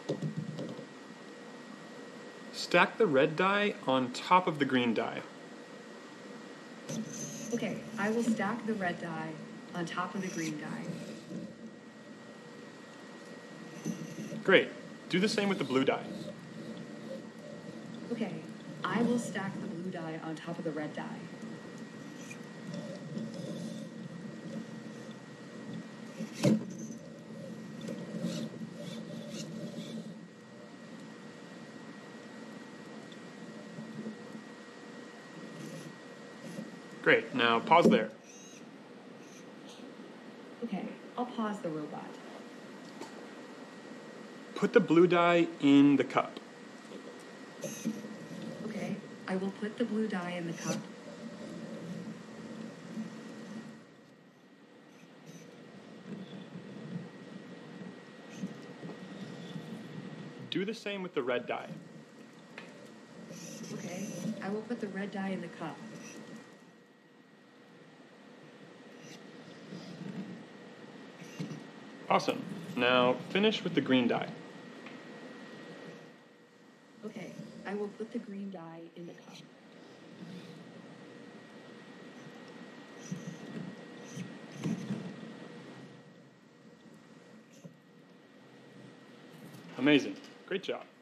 Stack the red die on top of the green die. Okay, I will stack the red die on top of the green die. Great. Do the same with the blue die. Okay, I will stack the blue die on top of the red die. Great. Now pause there. Okay, I'll pause the robot. Put the blue die in the cup. Okay, I will put the blue die in the cup. Do the same with the red die. Okay, I will put the red die in the cup. Awesome. Now finish with the green die. Okay, I will put the green die in the cup. Amazing. Great job.